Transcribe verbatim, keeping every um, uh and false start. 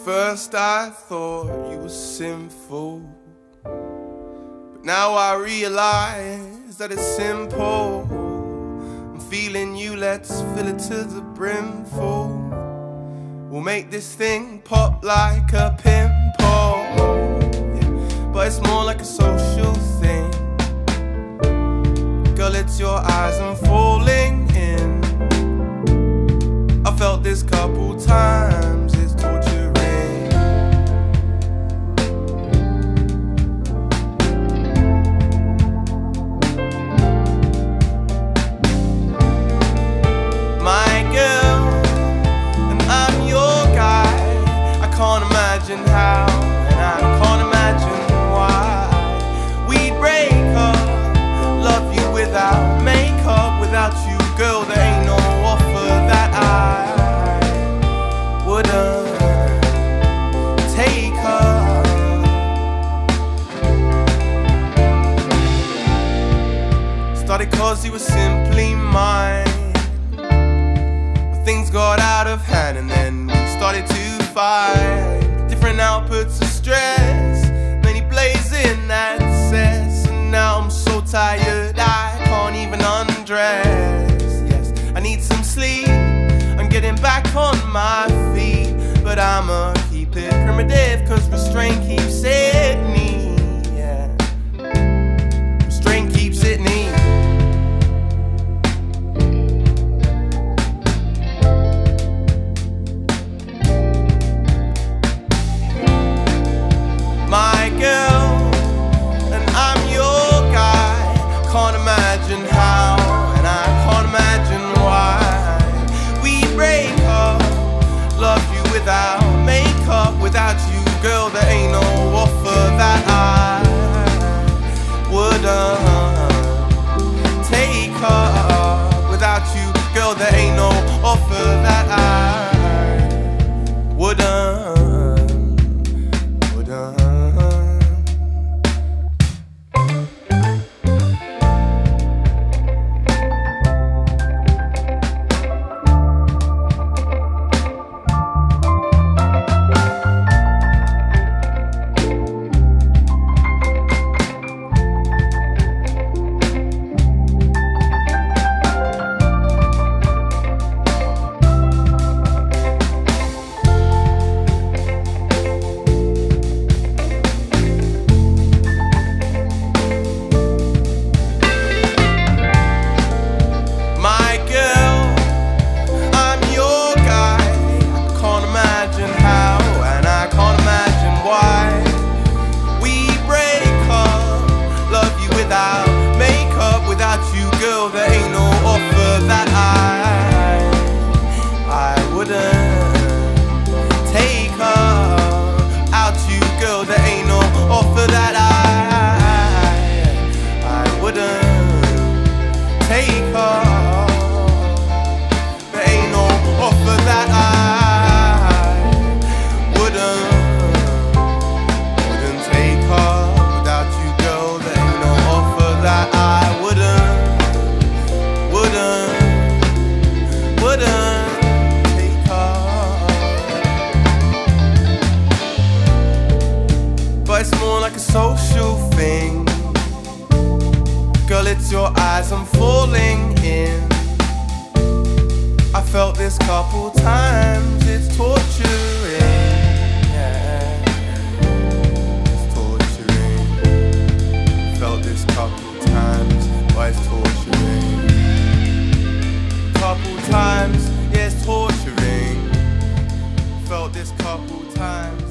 first I thought you were sinful, but now I realize that it's simple. I'm feeling you, let's fill it to the brim full. We'll make this thing pop like a pimple, yeah, but it's more like a social thing. Girl, it's your eyes I'm falling in. I felt this couple times, it's torturing. My girl, and I'm your guy. I can't imagine how, and I can't imagine why we'd break up, love you without makeup. Without you, girl, there ain't no offer that I wouldn't take her. Started cause you were simply mine, but things got out of hand and then we started to fight. Different outputs of stress, many blazing access, and now I'm so tired I can't even undress. Yes, I need some sleep, I'm getting back on my feet, but I'ma keep it primitive cause restraint keeps hitting me, yeah. Restraint keeps hitting me. My girl, and I'm your guy. Can't imagine how, and I can't imagine why we break up, love you without makeup. Without you, girl, there ain't no offer that I wouldn't take her. Without you, girl, there ain't no offer that I wouldn't, wouldn't. Like a social thing, girl, it's your eyes I'm falling in. I felt this couple times, it's torturing, yeah. It's torturing. Felt this couple times, why it's torturing. Couple times, yeah, it's torturing. Felt this couple times.